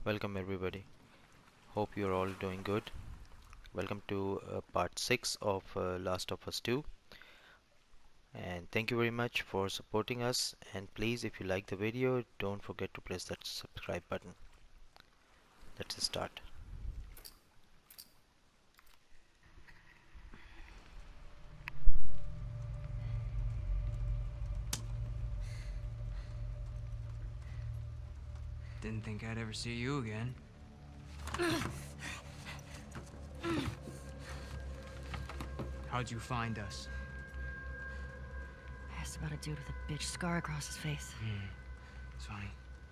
Welcome everybody. Hope you're all doing good. Welcome to part 6 of Last of Us 2. And thank you very much for supporting us. And please, if you like the video, don't forget to press that subscribe button. Let's start. Didn't think I'd ever see you again. How'd you find us? I asked about a dude with a bitch scar across his face. It's funny.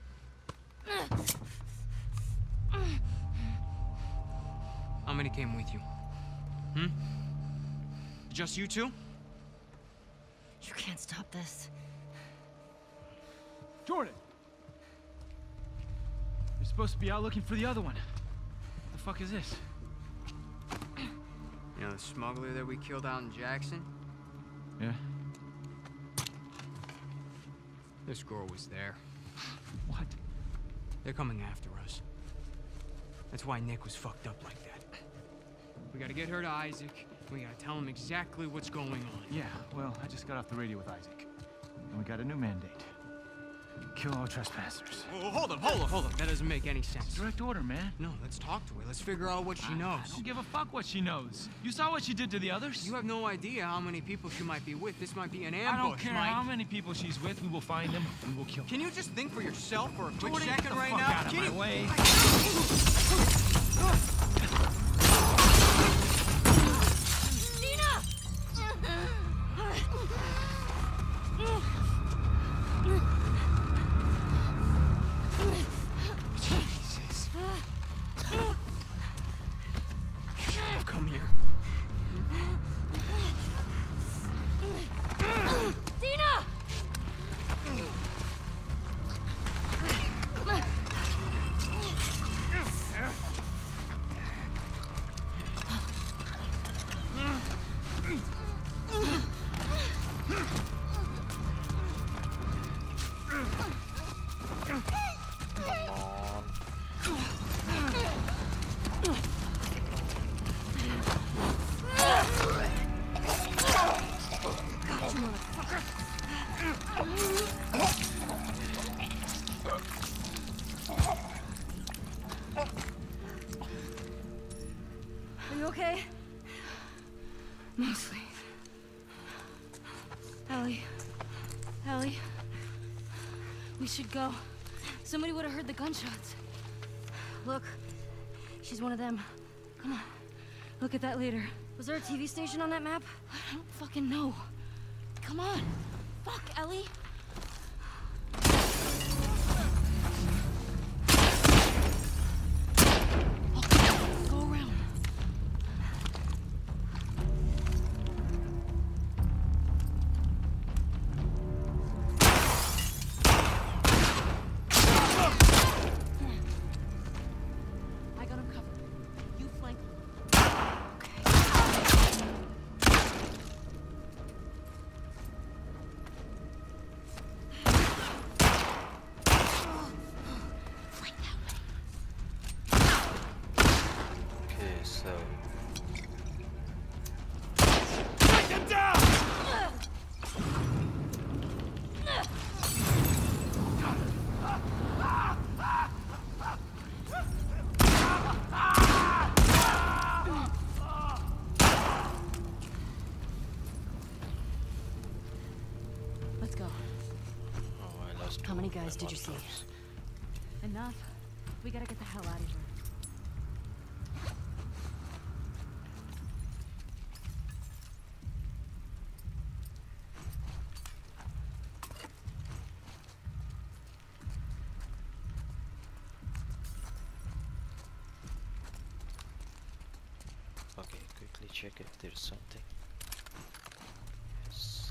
How many came with you? Just you two? You can't stop this. Jordan! You're supposed to be out looking for the other one. What the fuck is this? You know the smuggler that we killed out in Jackson? Yeah? This girl was there. What? They're coming after us. That's why Nick was fucked up like that. We gotta get her to Isaac. We gotta tell him exactly what's going on. Yeah, well, I just got off the radio with Isaac. And we got a new mandate. Kill all trespassers. Oh, hold up. That doesn't make any sense. Direct order, man. No, let's talk to her. Let's figure out what she knows. I don't give a fuck what she knows. You saw what she did to the others? You have no idea how many people she might be with. This might be an ambush, I don't care Mike. how many people she's with. We will find them. We will kill them. Can you just think for yourself for a quick Jordan, second get the right fuck now? out of my way. Jesus. Come here. Dina! Are you okay? Mostly. Ellie. We should go. Somebody would have heard the gunshots. Look, she's one of them. Come on. Look at that later. Was there a TV station on that map? I don't fucking know. Come on. Fuck, Ellie. Go around. I got him covered. You flank him. Okay, so Take them down! Let's go. I lost How many two guys did you see? monsters. Enough. We gotta get the hell out of here. Okay, quickly check if there's something. Yes.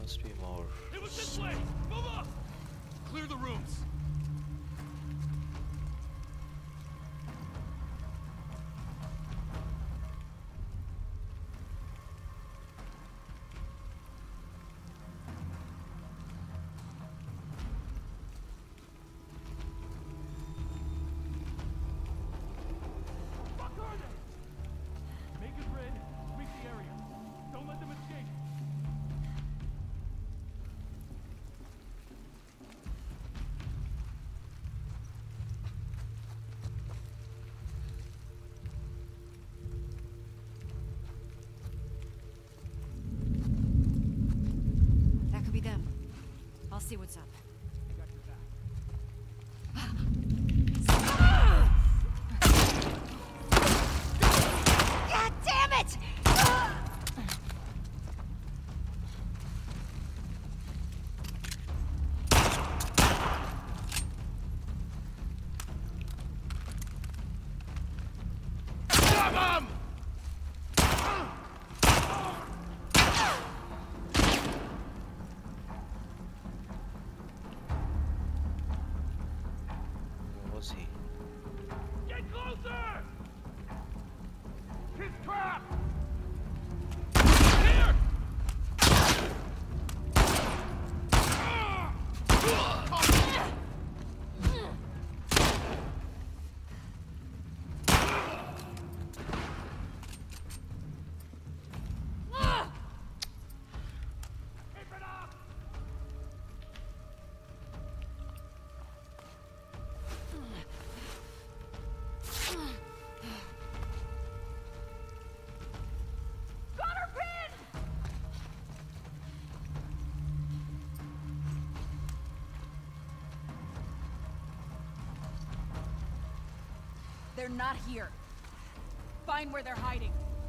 Must be more. It was this way! Move up! Clear the rooms! Fuck are they? Make it red, sweep the area. Don't let them escape. That could be them. I'll see what's up. I got your back. God damn it! Grab him! Where was he? Get closer! He's trapped! Here! Keep it up! Gunner pin! They're not here. Find where they're hiding.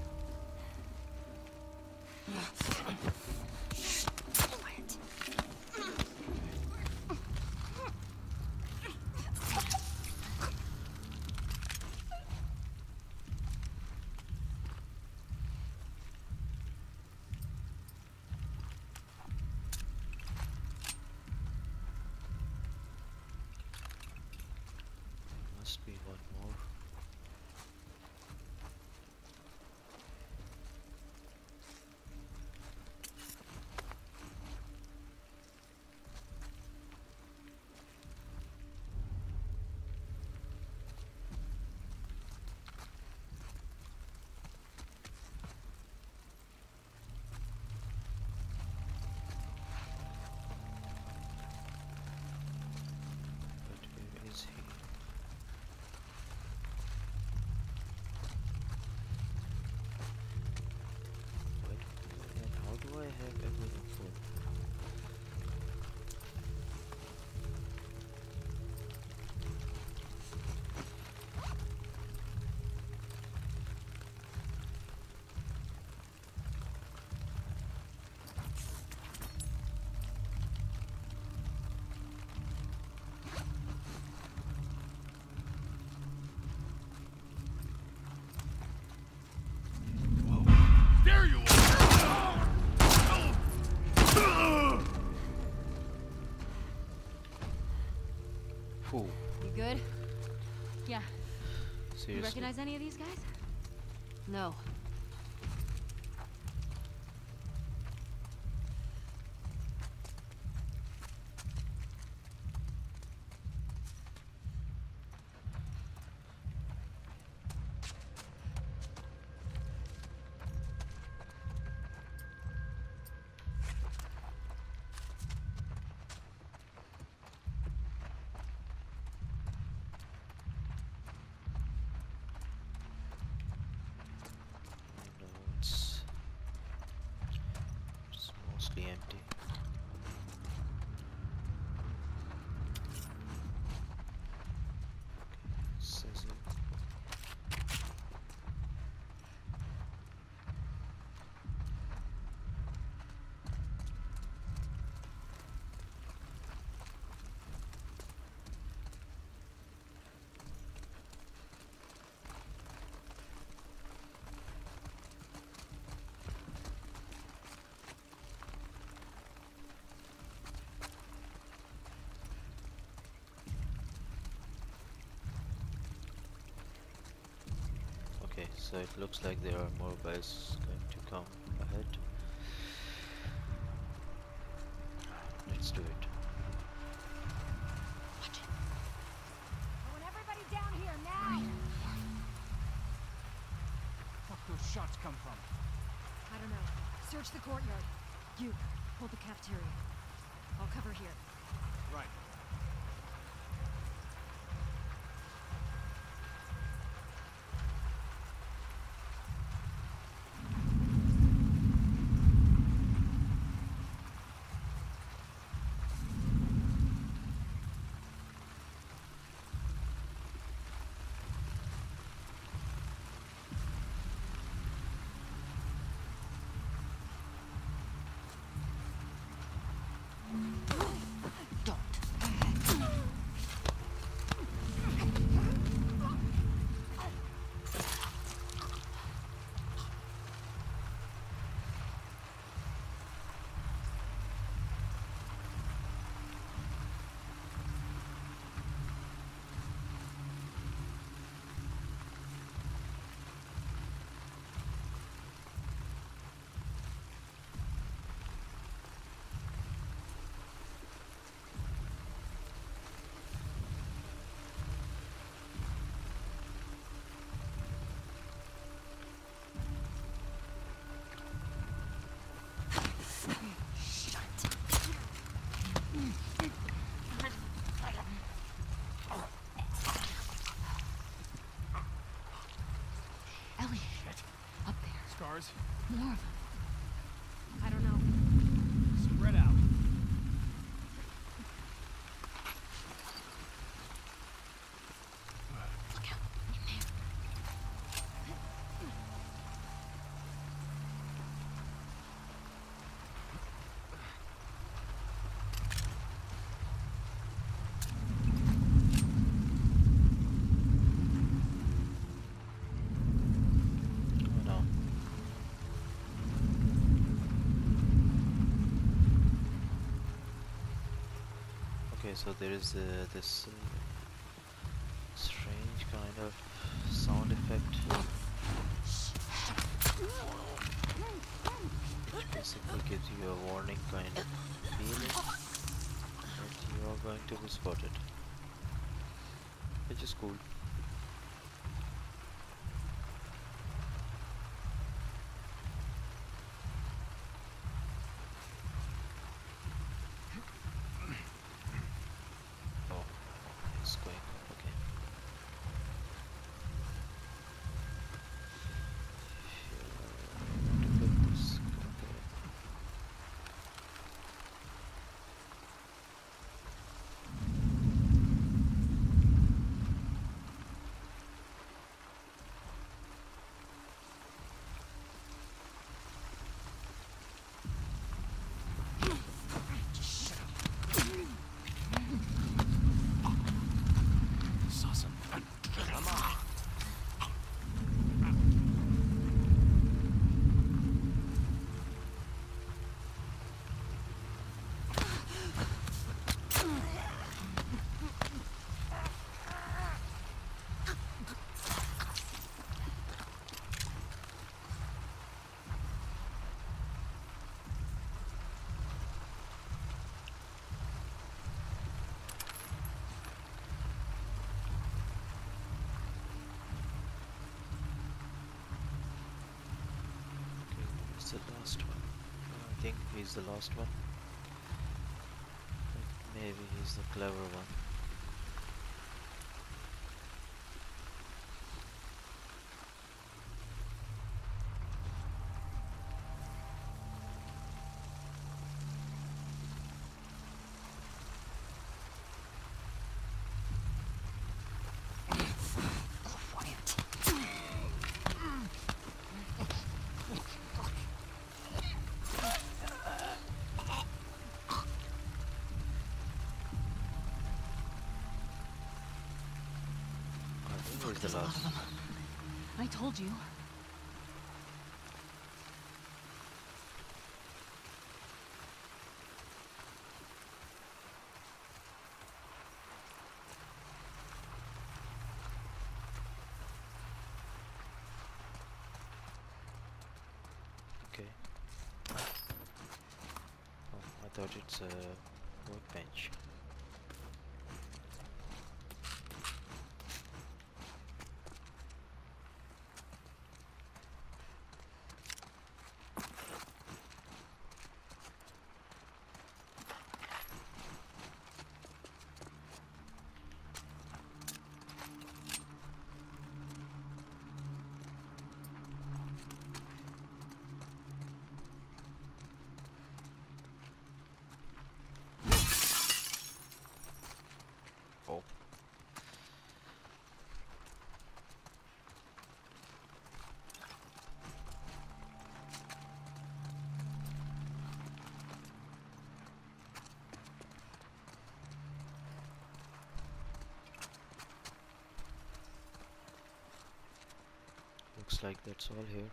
Must be one more. But where is he? Wait, and how do I have everything full? There you are! Phew, You good? Yeah. You seriously. recognize any of these guys? No. So it looks like there are more guys going to come ahead. Let's do it. Watch it. I want everybody down here now. Fuck those shots come from? I don't know. Search the courtyard. You hold the cafeteria. I'll cover here. Right. Ellie, up there. Scars? More of them. I don't know. Spread out. Look out. In there. Oh no. Okay, so there is this strange kind of sound effect. Which basically gives you a warning kind of feeling that you are going to be spotted. Which is cool. Oh, it's going up again. Sure, to put this okay. Saw some. Come on. Okay, it's the last one. I think he's the last one. But maybe he's the clever one. I think he's There's the a lot last. of them. I told you. Okay. Oh, I thought it's a workbench. Oh. Looks like that's all here.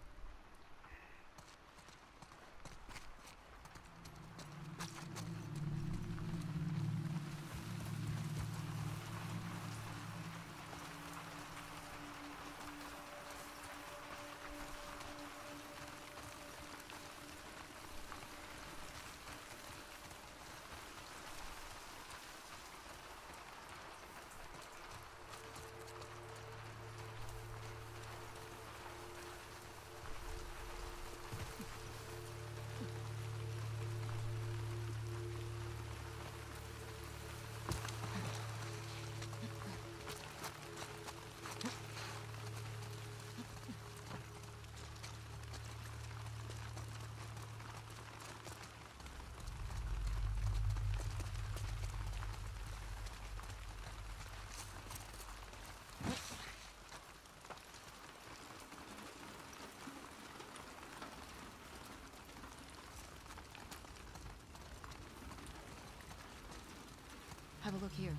Have a look here.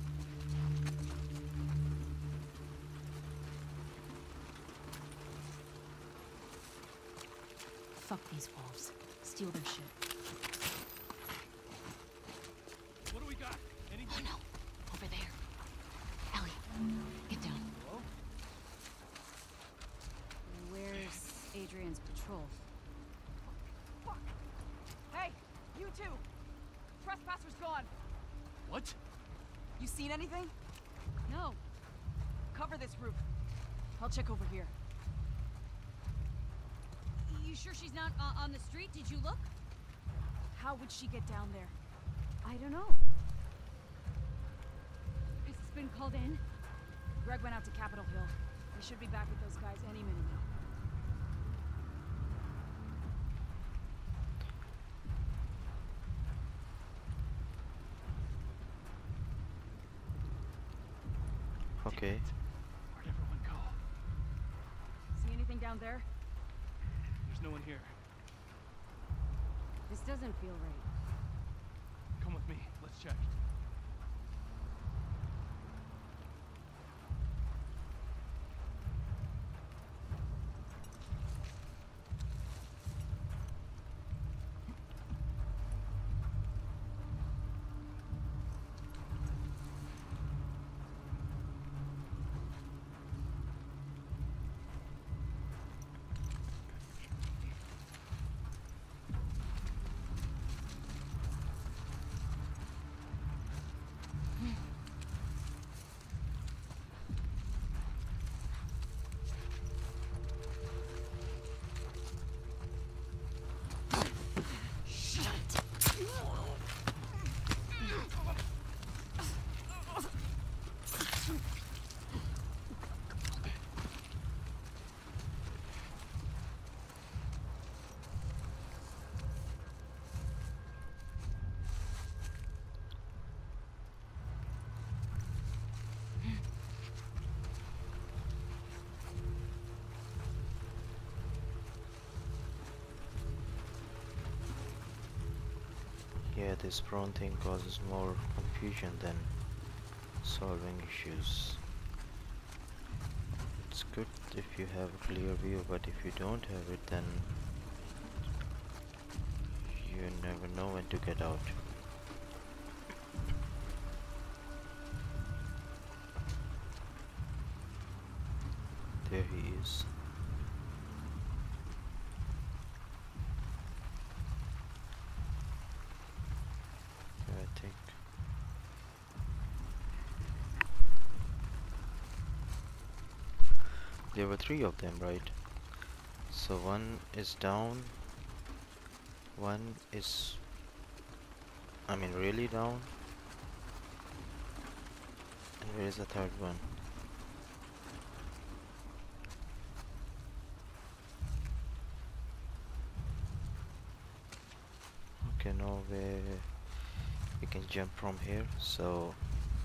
Fuck these wolves. Steal their shit. What do we got? Anything? Oh no! Over there. Ellie, get down. Hello? Where's Adrian's patrol? Fuck! Hey, you two! Trespasser's gone. What? You seen anything? No. Cover this roof. I'll check over here. You sure she's not on the street? Did you look? How would she get down there? I don't know. Has this been called in? Greg went out to Capitol Hill. He should be back with those guys any minute now. Okay. Where'd everyone go? See anything down there? There's no one here. This doesn't feel right. Come with me. Let's check. Yeah, this prawn thing causes more confusion than solving issues. It's good if you have a clear view, but if you don't have it, then you never know when to get out. There he is. There were three of them, right? So one is down, one is, I mean, really down, and where is the third one? Okay, no way we can jump from here, so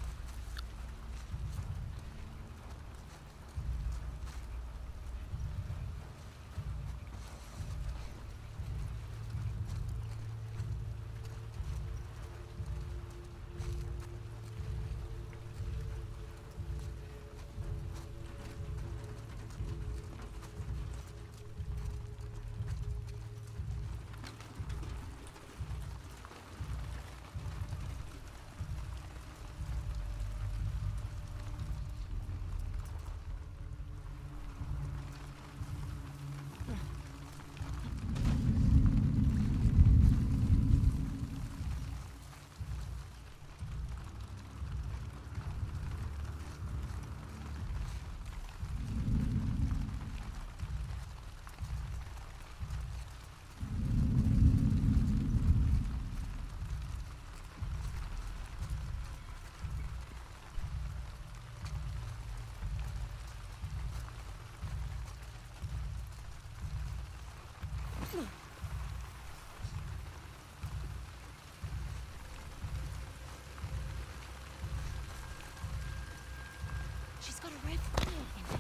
She's got a rifle.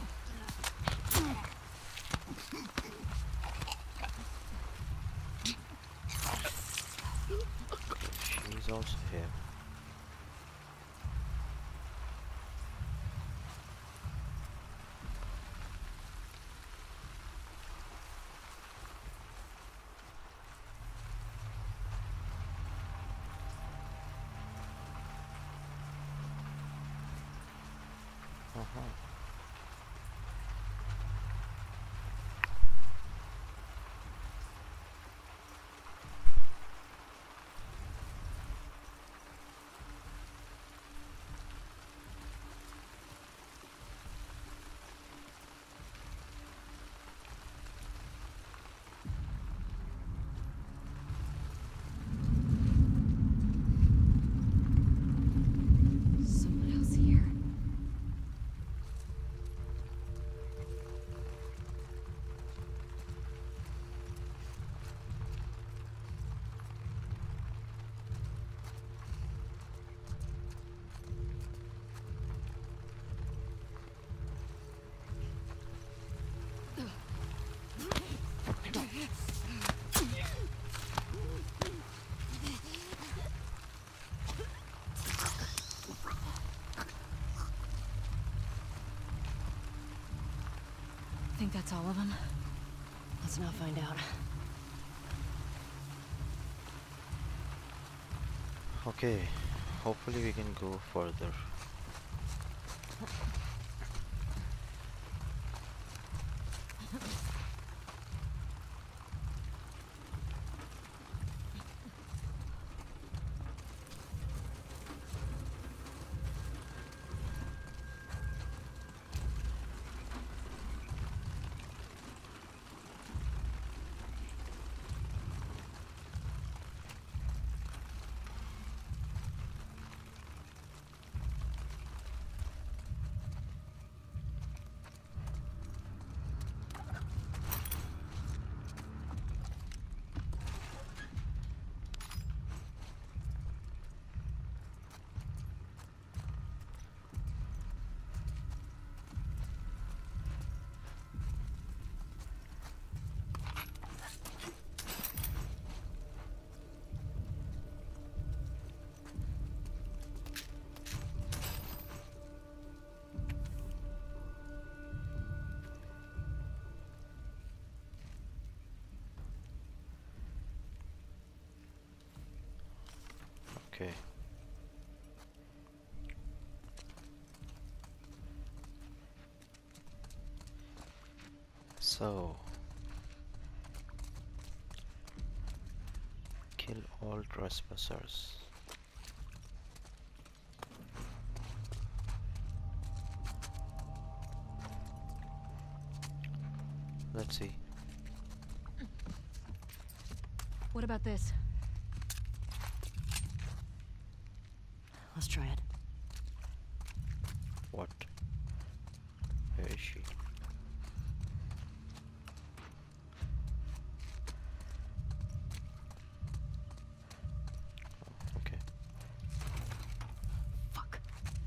she's also here. Uh-huh. Someone else here. Think that's all of them? Let's now find out. Okay, hopefully we can go further. Okay. So, kill all trespassers. Let's see. What about this? Let's try it. What? Where is she? Oh, okay. Fuck.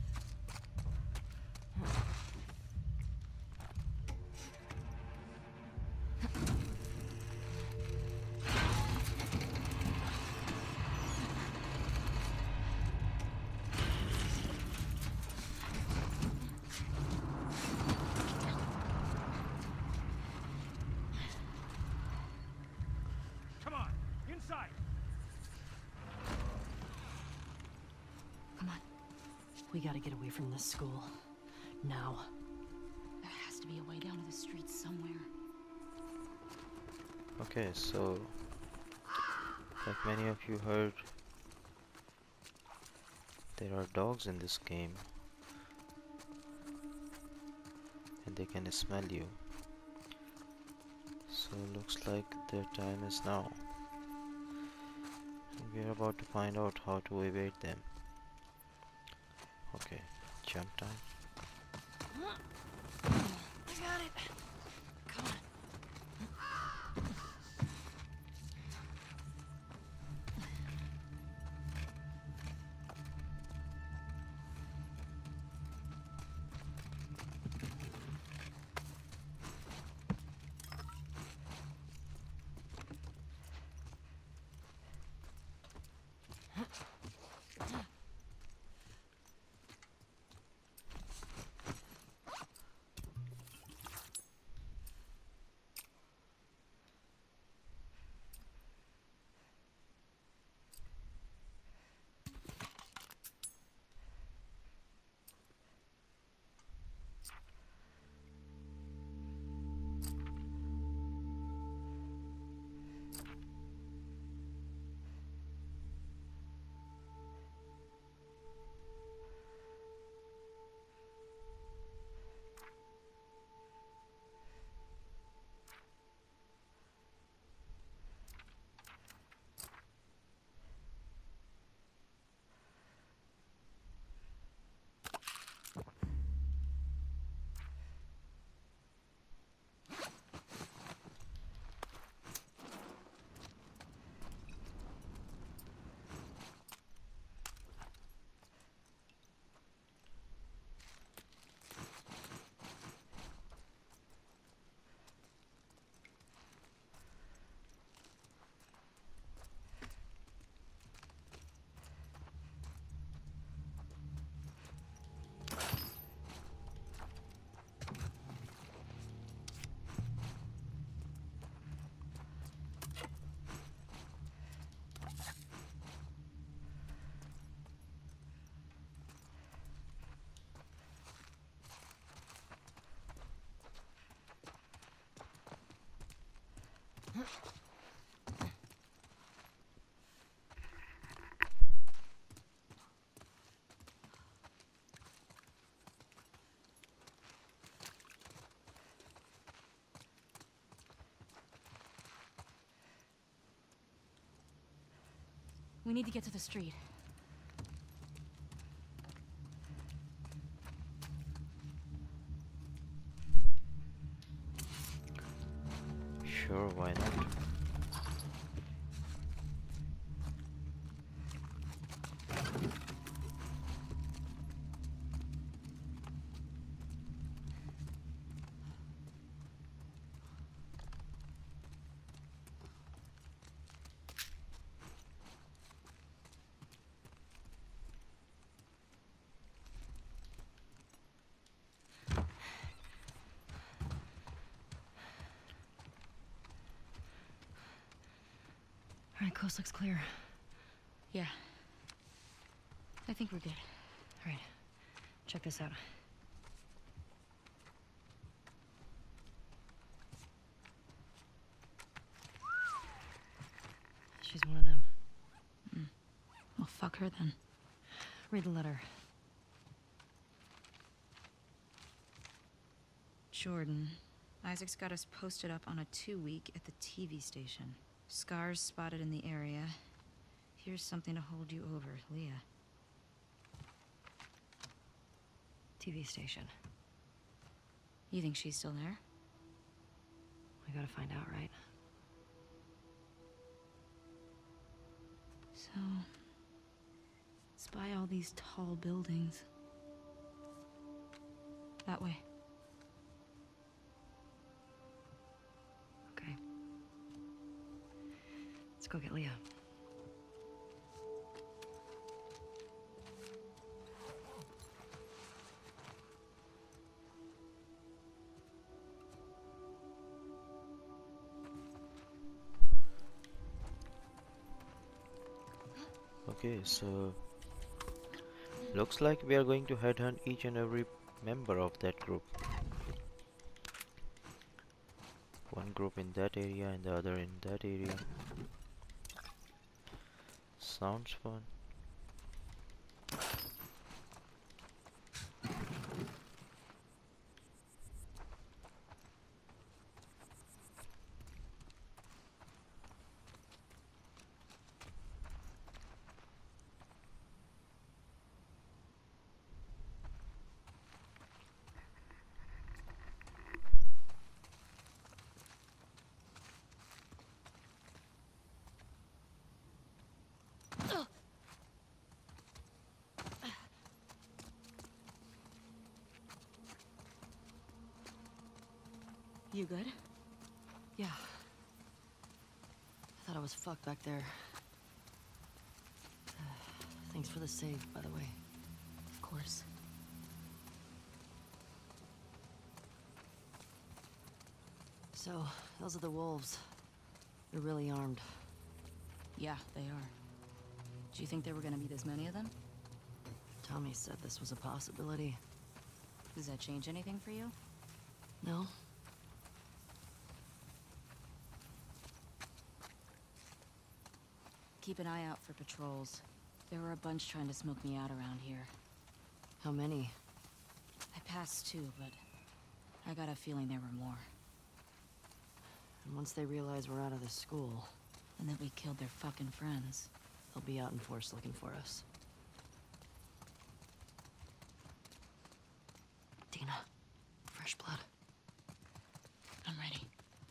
Come on, inside. Come on. We gotta get away from this school. Now. There has to be a way down to the streets somewhere. Okay, so like many of you heard, there are dogs in this game and they can smell you. So looks like their time is now. We are about to find out how to evade them. Okay, jump time. I got it. Come on. We need to get to the street. Sure, why not? All right, coast looks clear. Yeah. I think we're good. All right, check this out. She's one of them. Well, fuck her then. Read the letter. Jordan, Isaac's got us posted up on a 2-week at the TV station. Scars spotted in the area. Here's something to hold you over, Leah. TV station. You think she's still there? We gotta find out, right? So... spy all these tall buildings. That way. Okay. Let's go get Leah. Okay, so looks like we are going to headhunt each and every member of that group. One group in that area and the other in that area. Sounds fun. You good? Yeah. I thought I was fucked back there. Thanks for the save, by the way. Of course. So, those are the wolves. They're really armed. Yeah, they are. Do you think there were gonna be this many of them? Tommy said this was a possibility. Does that change anything for you? No? Keep an eye out for patrols. There were a bunch trying to smoke me out around here. How many? I passed 2, but I got a feeling there were more. And once they realize we're out of the school, And that we killed their fucking friends. they'll be out in force looking for us. Dina, fresh blood. I'm ready.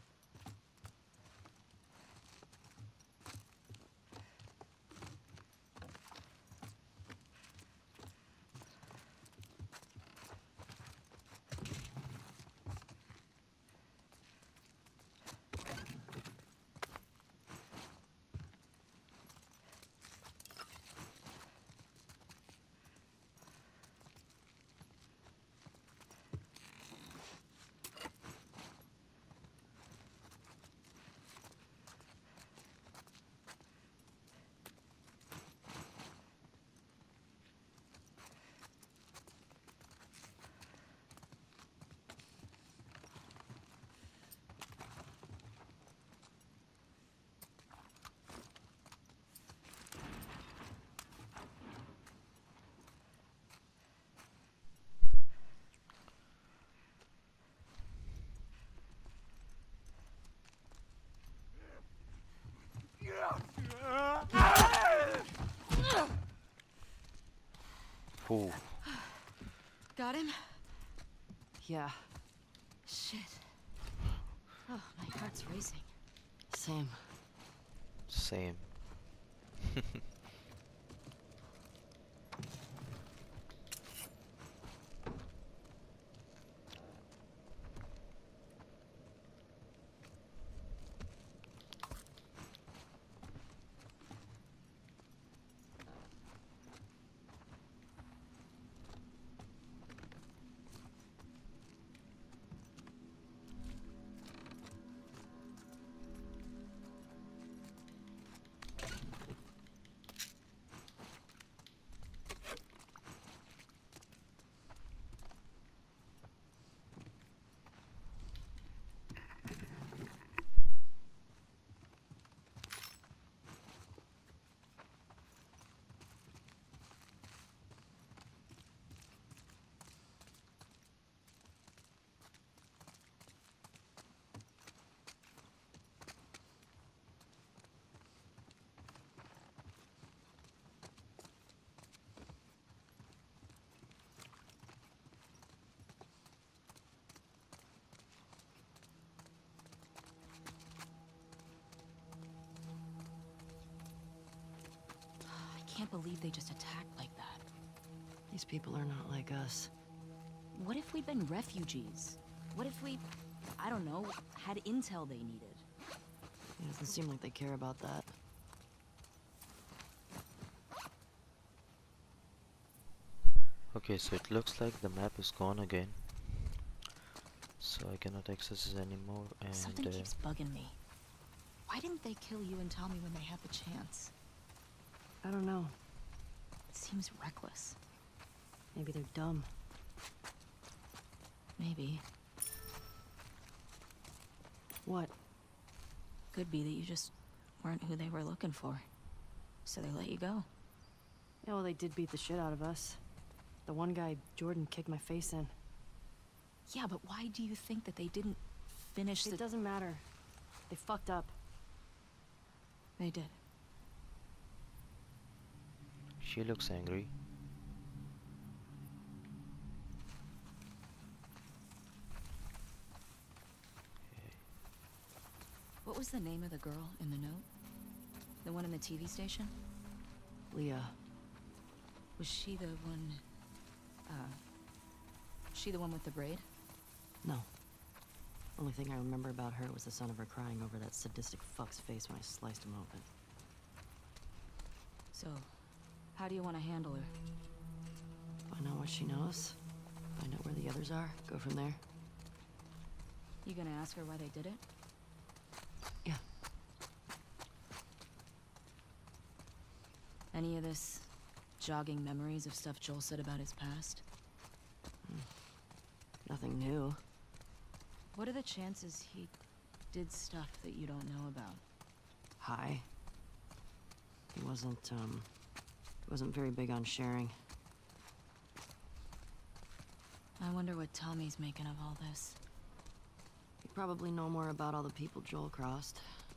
Ooh. Got him? Yeah, Shit. Oh, my heart's racing. same. Same. can't believe they just attacked like that. These people are not like us. What if we'd been refugees? What if we, I don't know, had intel they needed? It doesn't seem like they care about that. Okay, so it looks like the map is gone again. So I cannot access it anymore, and Something keeps bugging me. Why didn't they kill you and Tommy when they had the chance? I don't know. It seems reckless. Maybe they're dumb. Maybe. What? Could be that you just weren't who they were looking for. So they let you go. Yeah, well, they did beat the shit out of us. The one guy, Jordan, kicked my face in. Yeah, but why do you think that they didn't finish the... It doesn't matter. They fucked up. They did. she looks angry. What was the name of the girl in the note? The one in the TV station? Leah. Was she the one... she the one with the braid? No. Only thing I remember about her was the sound of her crying over that sadistic fuck's face when I sliced him open. So, how do you want to handle her? Find out what she knows. Find out where the others are. Go from there. You gonna ask her why they did it? Yeah. Any of this jogging memories of stuff Joel said about his past? Nothing new. What are the chances he did stuff that you don't know about? High. He wasn't very big on sharing. I wonder what Tommy's making of all this. You probably know more about all the people Joel crossed.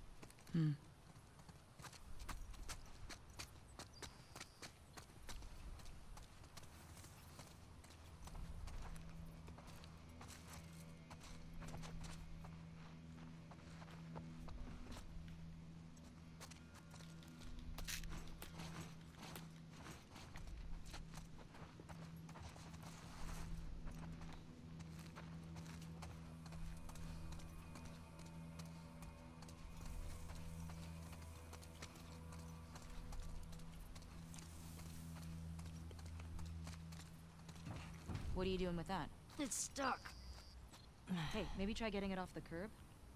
What are you doing with that? It's stuck. Hey, maybe try getting it off the curb?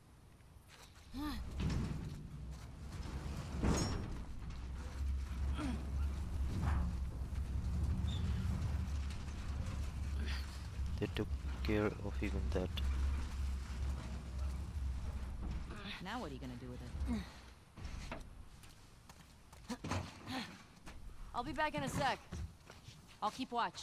They took care of even that. Now what are you gonna do with it? I'll be back in a sec. I'll keep watch.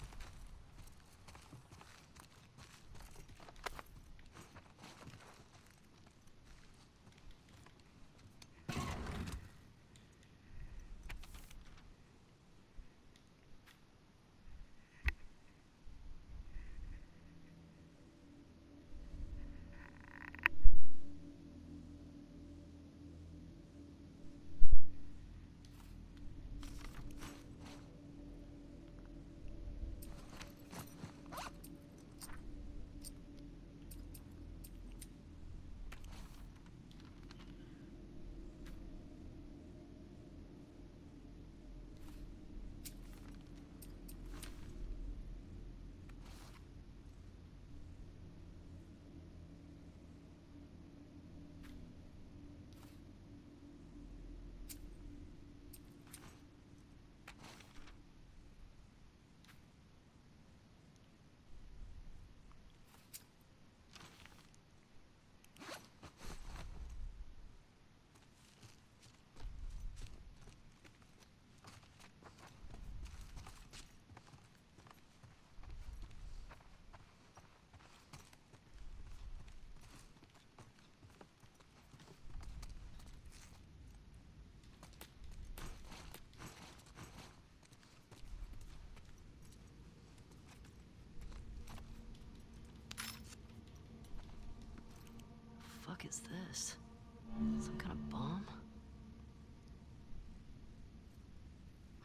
Fuck is this? Some kind of bomb?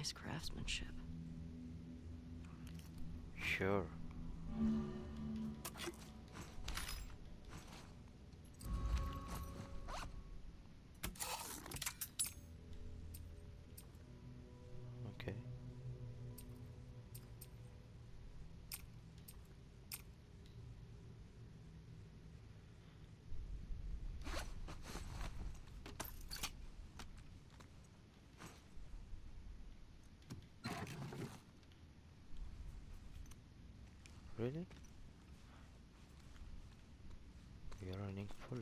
Nice craftsmanship. Sure. Okay. Really? We are running full.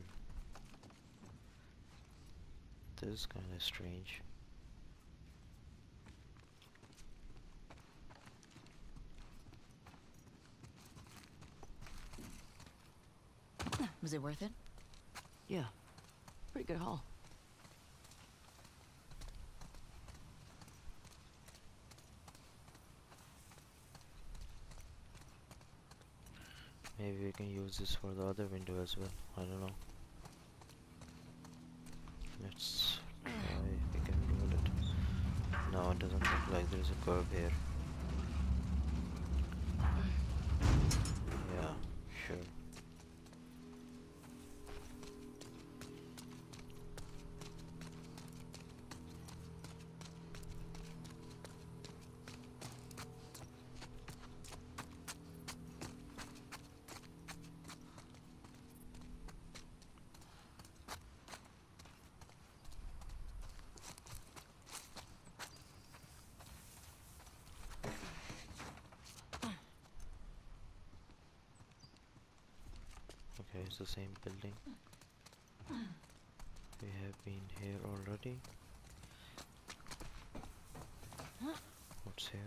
This is kind of strange. Was it worth it? Yeah. Pretty good haul. Maybe we can use this for the other window as well. I don't know. Let's try if we can roll it. No, it doesn't look like there's a curve here. Yeah, sure. Okay, it's the same building. We have been here already. What's here?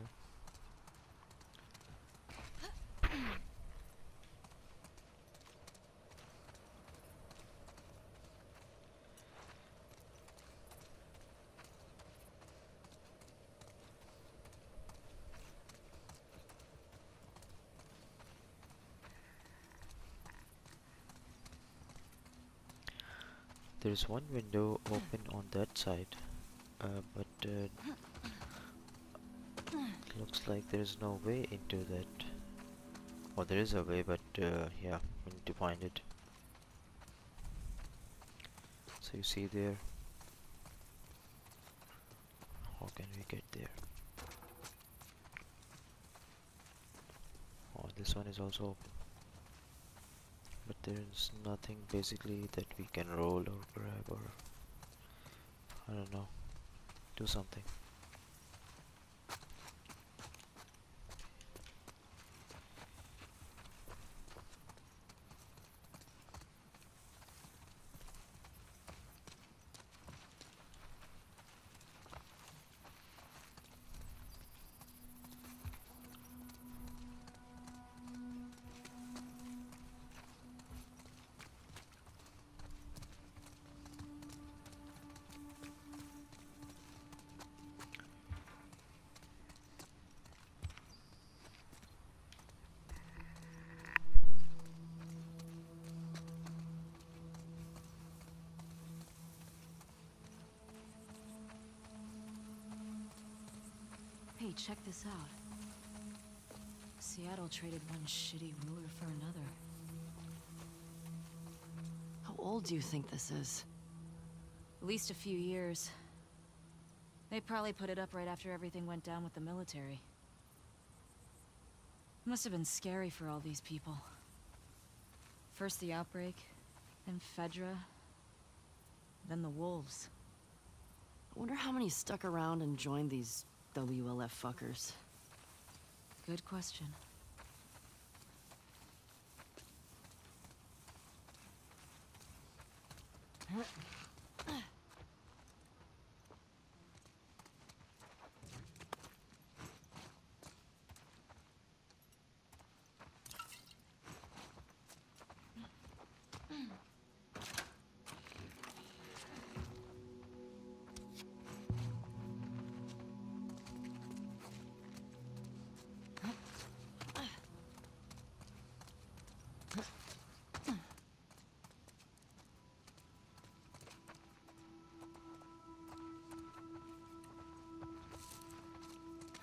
There's one window open on that side, but looks like there's no way into that. Or there is a way, but yeah, we need to find it. So you see there. How can we get there? Oh, this one is also open. But there's nothing basically that we can roll or grab or I don't know, do something. Hey, check this out. Seattle traded one shitty ruler for another. How old do you think this is? At least a few years. They probably put it up right after everything went down with the military. Must have been scary for all these people. First the outbreak, then Fedra, then the wolves. I wonder how many stuck around and joined these WLF fuckers. Good question.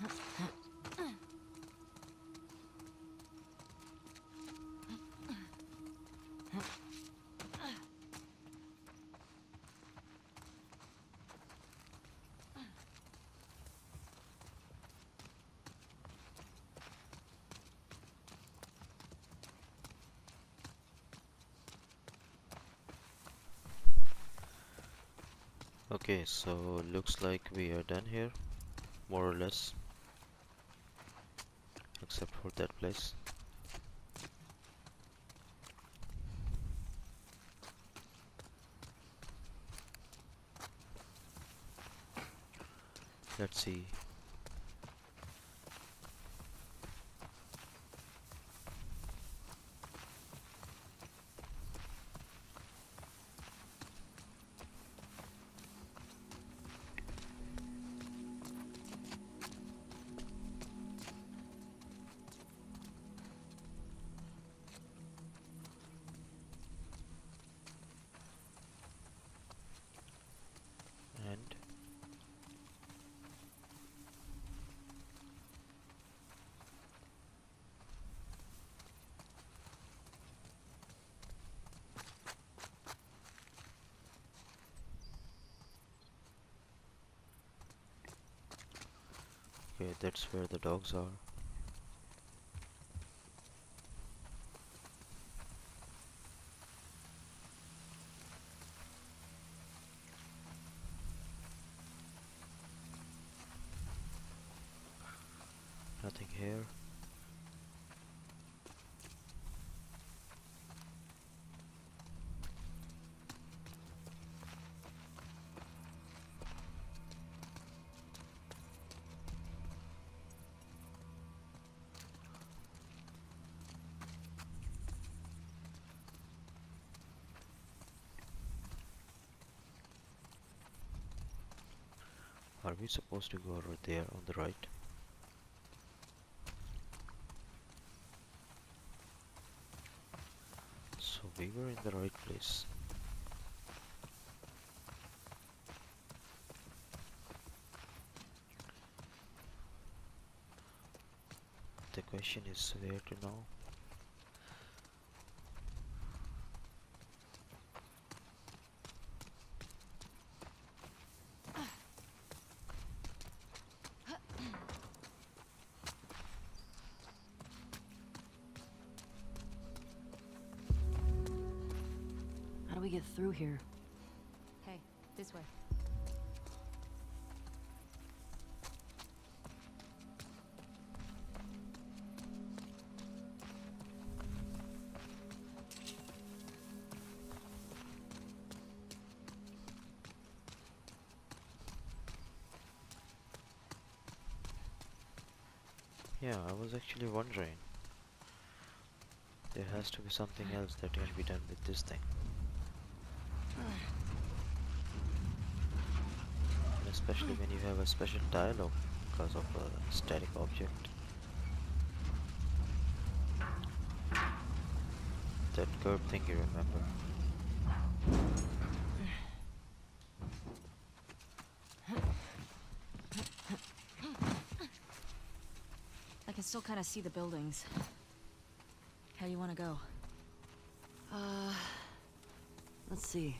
Okay, so looks like we are done here, more or less, except for that place. Let's see. And okay, that's where the dogs are. Nothing here. Are we supposed to go over there on the right? So we were in the right place. The question is where to now? How do we get through here? Hey, this way. Yeah, I was actually wondering. There has to be something else that can be done with this thing. And especially when you have a special dialogue because of a static object. That curve thing, you remember? I can still kind of see the buildings. How do you want to go? Let's see.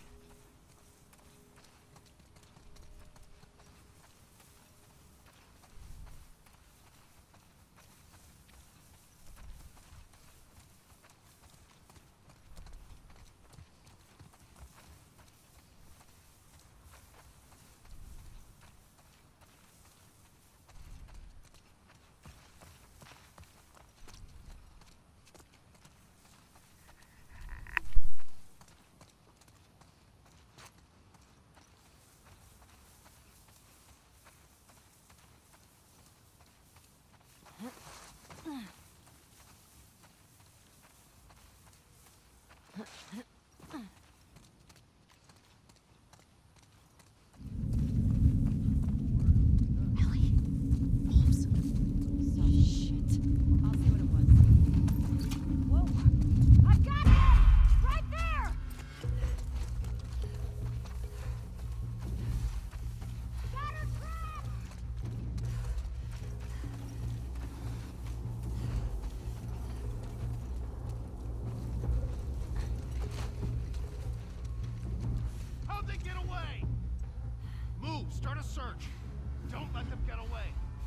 Move! Start a search! Don't let them get away!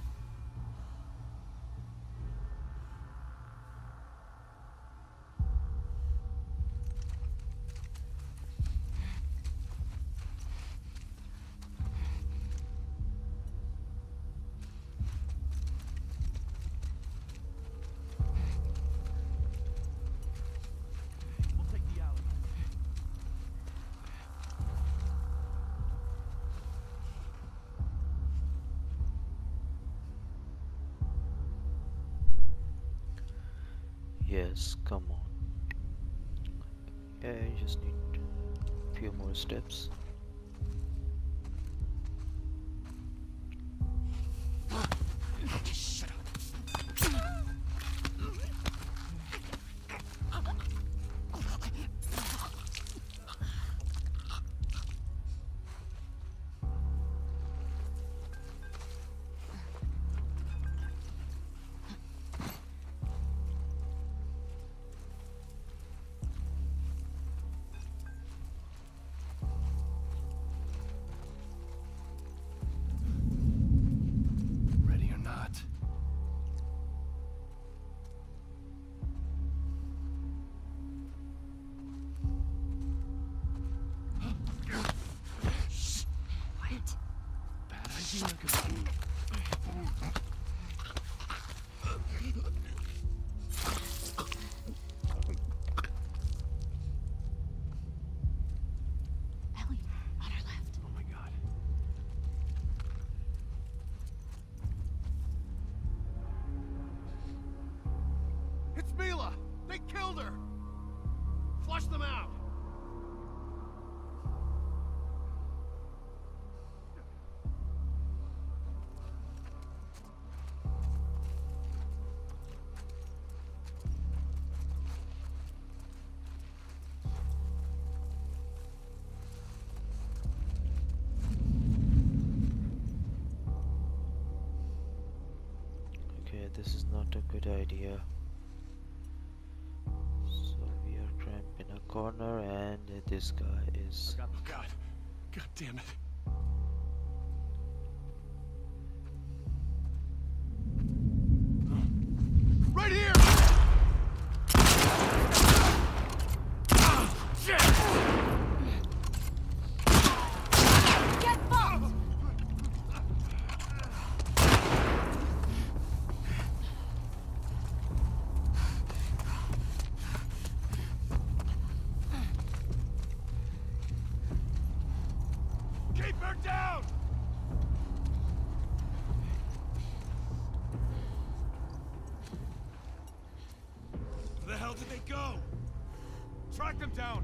We'll take the alley. Yes, come on. Yeah, you just need a few more steps. Shut up. Ready or not? What? Bad idea, 'cause Ellie, on our left. oh my god. It's Mila! They killed her! Flush them out! Okay, this is not a good idea. So we are cramped in a corner and this guy is... Oh god. God damn it. Right here! Shit! Get fucked! Keep her down! Where the hell did they go? Track them down!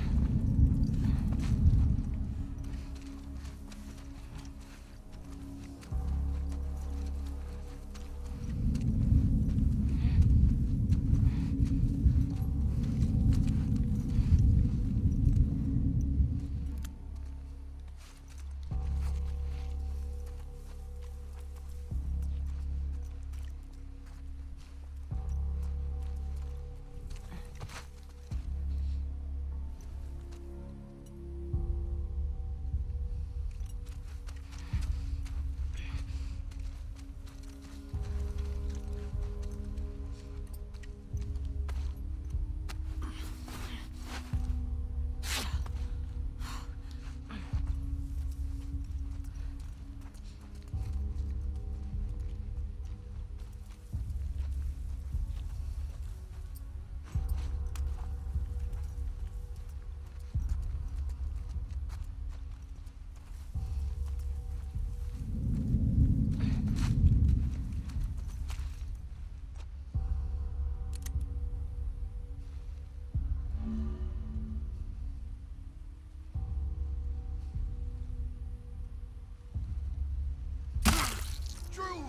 Drew!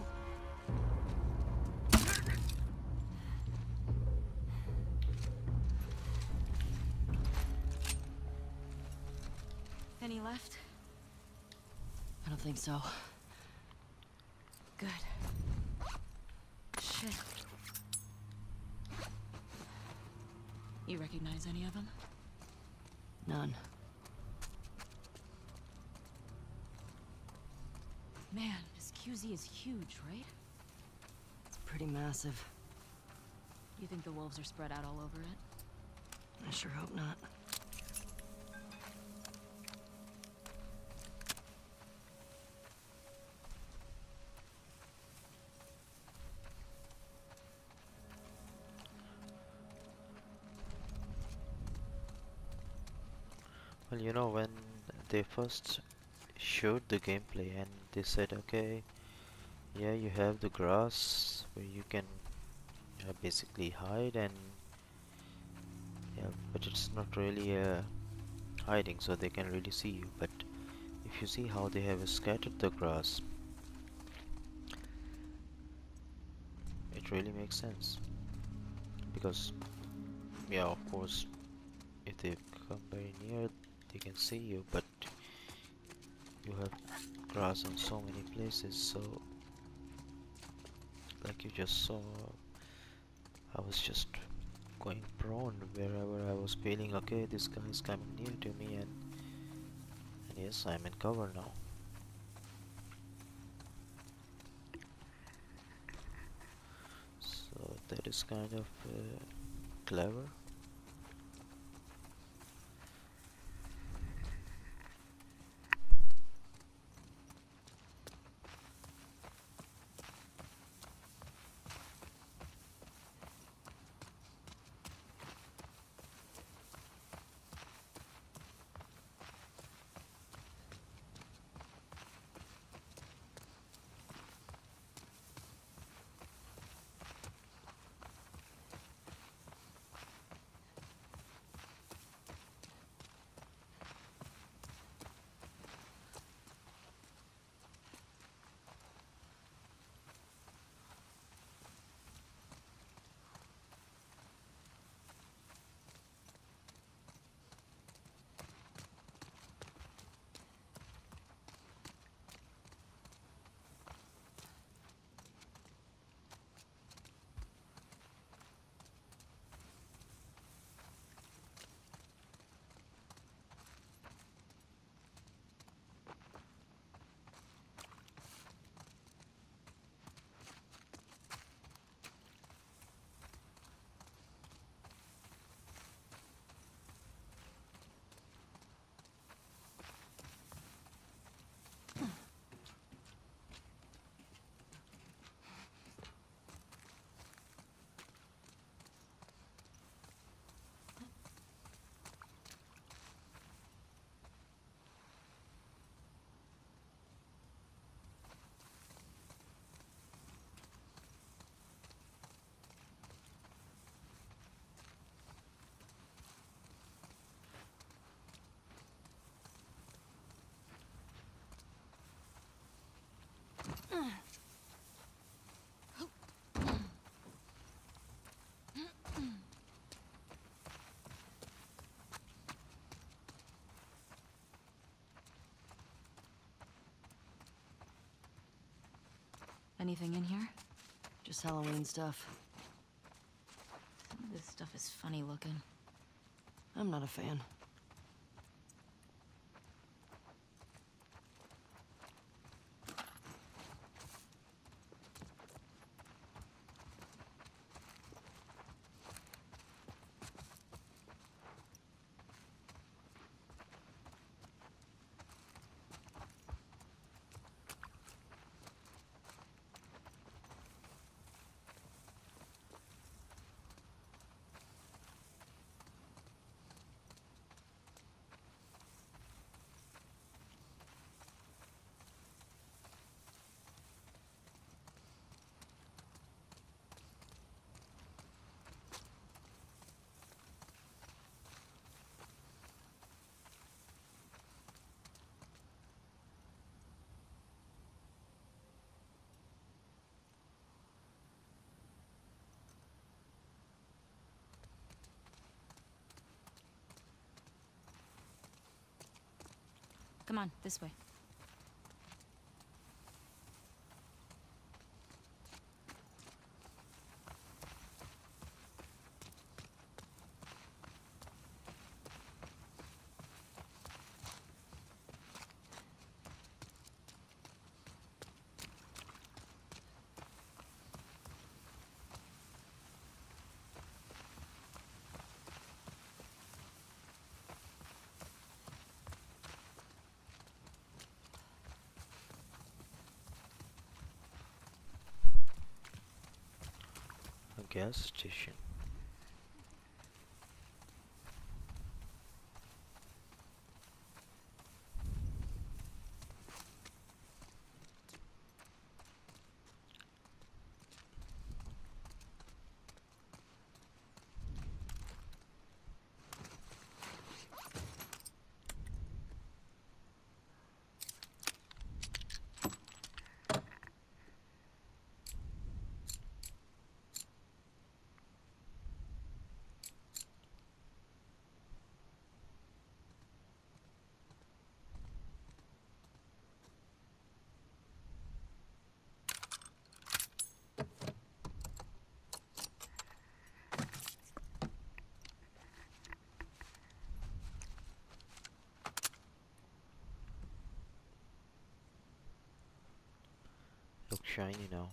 Any left? I don't think so. Good. Shit. You recognize any of them? None. Man, this QZ is huge, right? It's pretty massive. You think the wolves are spread out all over it? I sure hope not. Well, you know, when they first showed the gameplay and they said, okay, yeah, you have the grass where you can basically hide, and yeah, but it's not really hiding, so they can really see you. But if you see how they have scattered the grass, it really makes sense. Because, yeah, of course, if they come very near, they can see you, but you have grass in so many places, so like you just saw, I was just going prone wherever I was feeling, okay, this guy is coming near to me, and yes, I'm in cover now. So that is kind of clever. Anything in here? Just Halloween stuff. Some of this stuff is funny looking. I'm not a fan. Come on, this way. gas station. Looks shiny now.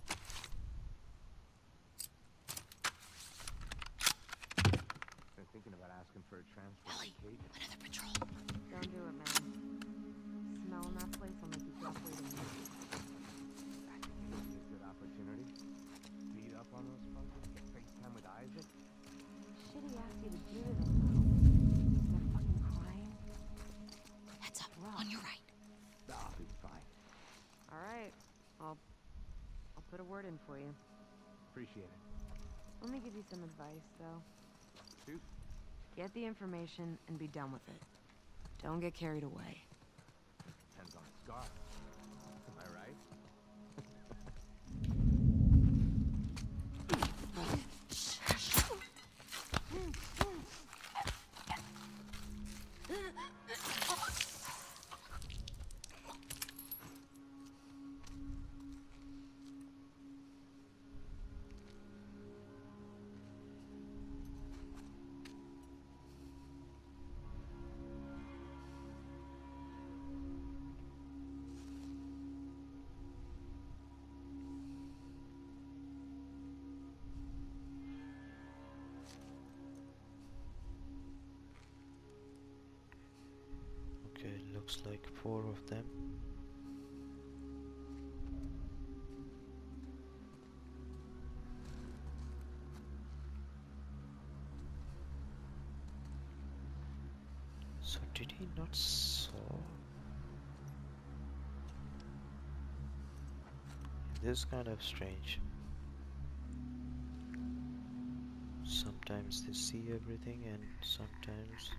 Been thinking about asking for a transfer. Ellie, another patrol. Don't do it, man. Smelling that place will make you drop weight in a minute. I think it would be a good opportunity. Beat up on those fuckers, get FaceTime with Isaac. Shit he asked you to do to them, though. They're fucking crying. Heads up, on your right. I'll be fine. All right. I'll put a word in for you. Appreciate it. Let me give you some advice, though. Shoot. Get the information and be done with it. Don't get carried away. Depends on the scar. Am I right? Okay, looks like 4 of them. So did he not saw? This is kind of strange. Sometimes they see everything and sometimes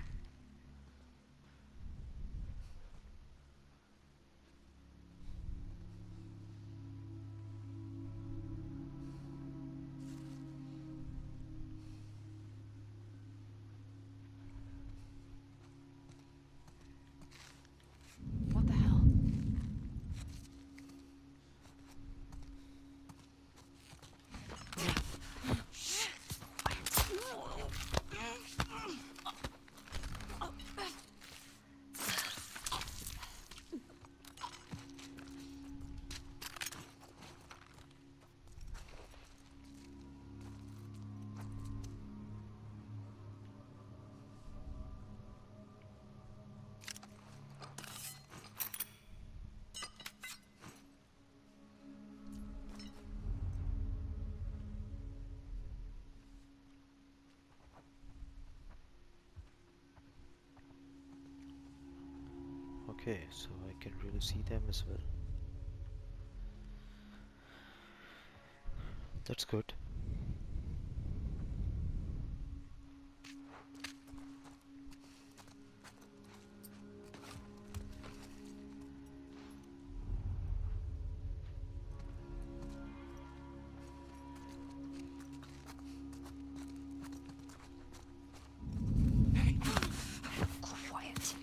What the hell? okay, so I can really see them as well. That's good. Quiet.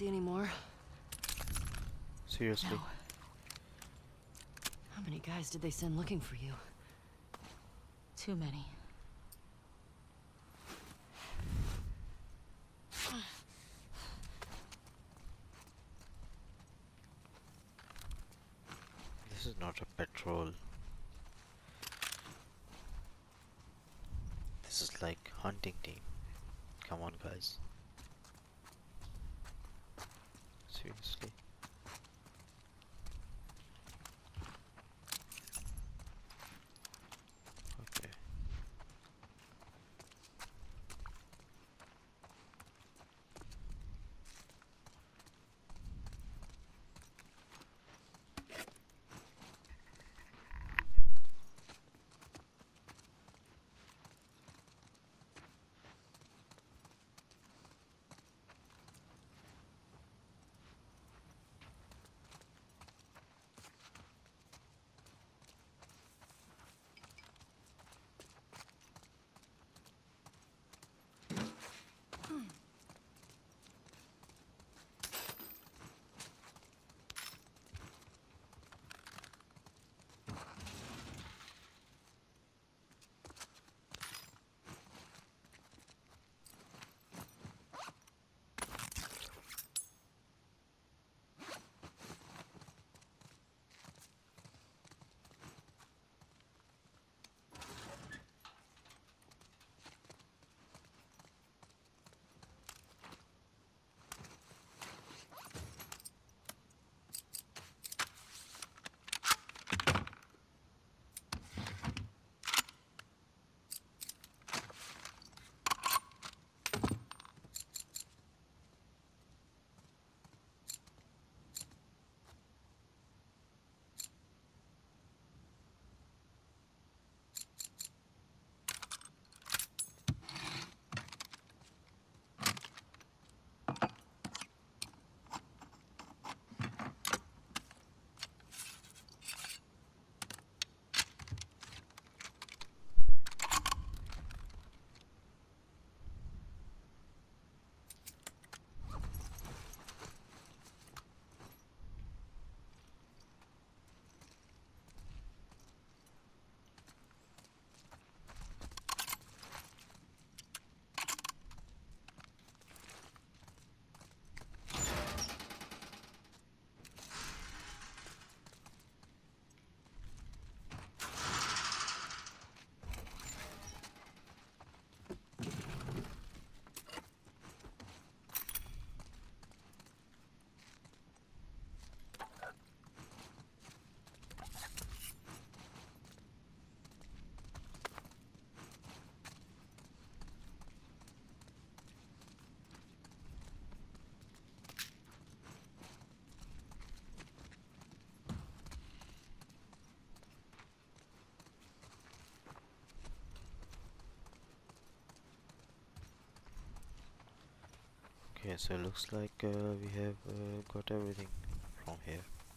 see any more? Seriously. No. How many guys did they send looking for you? Too many. This is not a patrol. This is like hunting team. Come on, guys. Seriously. Okay. Okay, so it looks like we have got everything from here.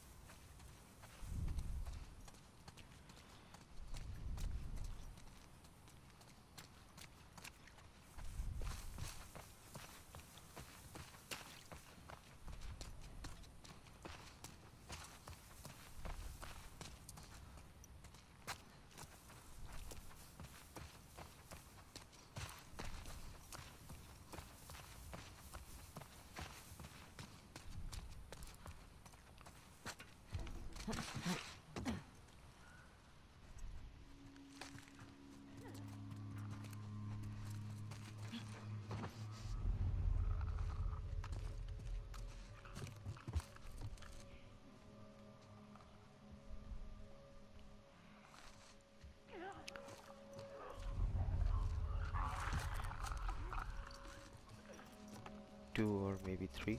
Two or maybe three.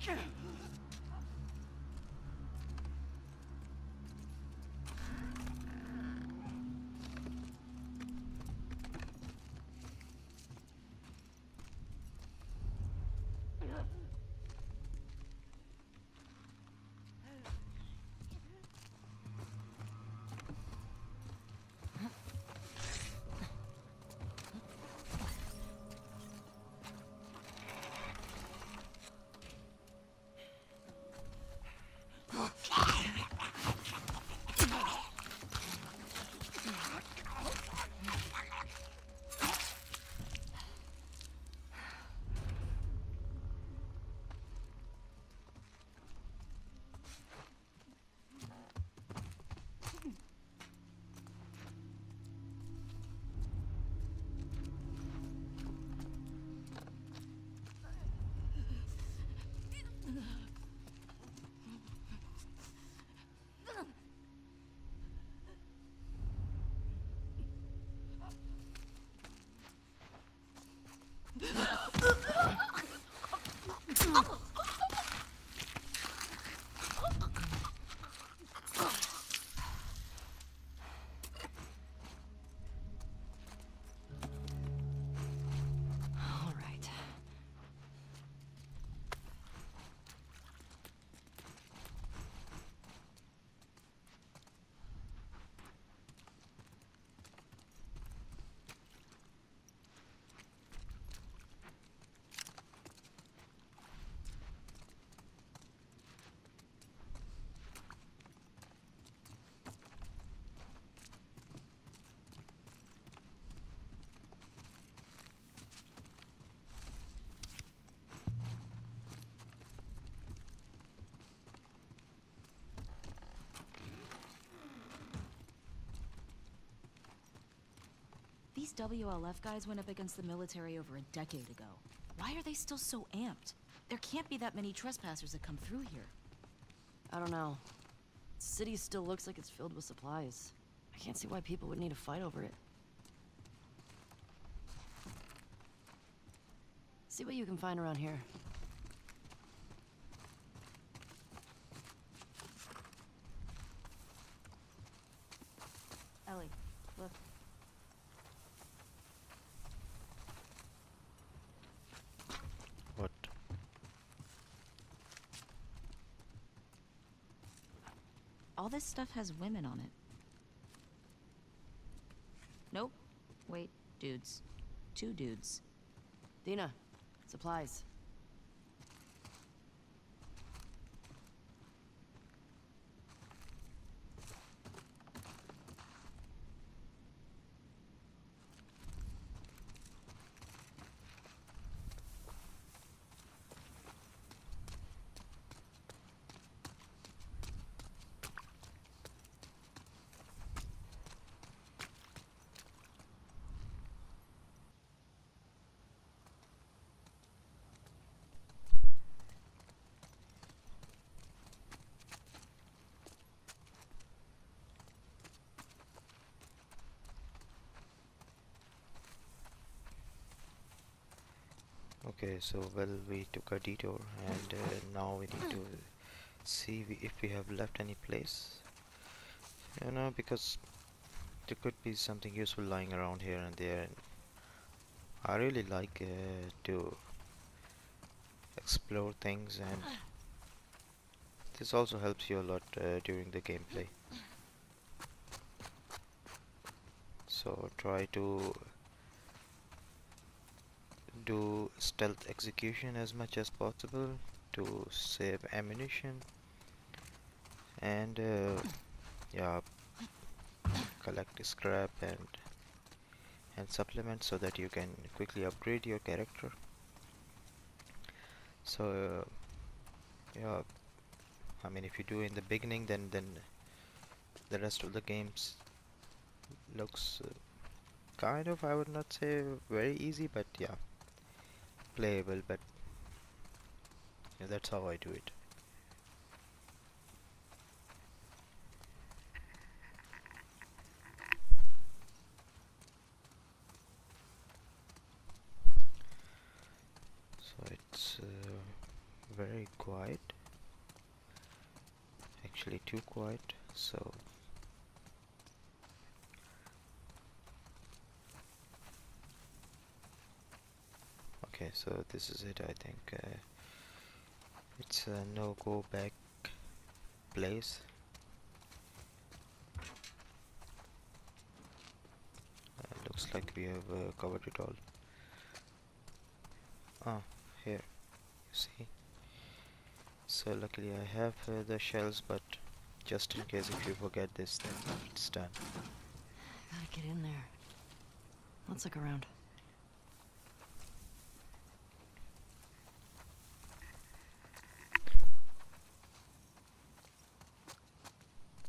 All right. These WLF guys went up against the military over a decade ago. Why are they still so amped? There can't be that many trespassers that come through here. I don't know. The city still looks like it's filled with supplies. I can't see why people would need to fight over it. See what you can find around here. Ellie, look. What? All this stuff has women on it. Nope. Wait, dudes. 2 dudes. Dina, supplies. Okay, so well, we took a detour, and now we need to see if we have left any place. You know, because there could be something useful lying around here and there. And I really like to explore things, and this also helps you a lot during the gameplay. So try to do stealth execution as much as possible to save ammunition, and yeah, collect scrap and supplements so that you can quickly upgrade your character. So yeah, I mean, if you do in the beginning, then the rest of the games looks kind of, I would not say very easy, but yeah, playable. But yeah, that's how I do it. So it's very quiet, actually too quiet. So okay, so this is it. I think it's a no go back place. Looks like we have covered it all. Ah, here, you see. So luckily I have the shells, but just in case if you forget this, then it's done. Gotta get in there. Let's look around.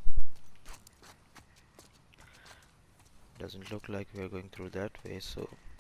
Doesn't look like we are going through that way, so